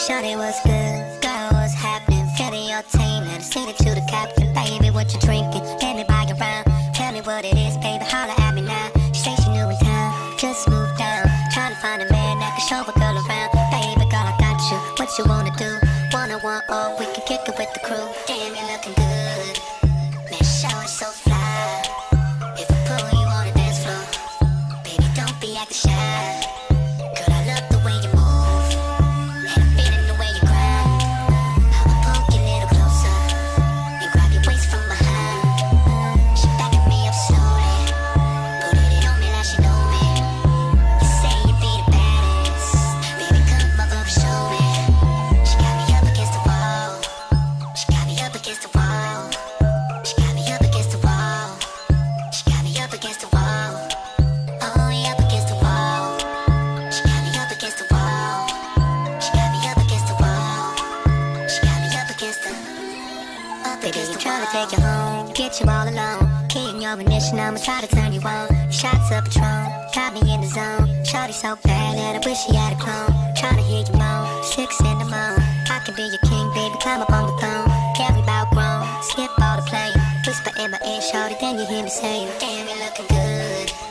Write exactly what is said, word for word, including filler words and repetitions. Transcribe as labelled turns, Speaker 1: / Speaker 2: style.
Speaker 1: Shawty was good, girl, what's happening? Feeling your team, and send it to the captain. Baby, what you drinking? Let me buy you round. Tell me what it is, baby, holla at me now. She say she new in town, just moved down. Trying to find a man that can show a girl around. Baby, girl, I got you, what you wanna do? Wanna one, or we can kick it with the crew. Damn, you looking good, man, show it so fly. If I pull you on the dance floor, baby, don't be acting shy. Girl, I love the way you move, and I'm feeling the way you grind. I'ma poke you a little closer, and grab your waist from behind. She backing me up slowly, putting it on me like she know me. You say you be the baddest, baby, come over and show me. She got me up against the wall, she got me up against the wall, she got me up against the wall, she got me up against the wall. Oh, we up against the wall. She got me up against the wall. She got me up against the wall. She got me up against the up Baby, against you tryna take you home, get you all alone. Keying your ignition, I'ma try to turn you on. Shots of Patron, got me in the zone. Shawty so bad that I wish she had a clone. Tryna hear you moan, six in the moan. I can be your king, baby, climb up on the throne. Carry about grown, skip all the playing. Whisper in my ear, shorty, then you hear me say, damn, you looking good.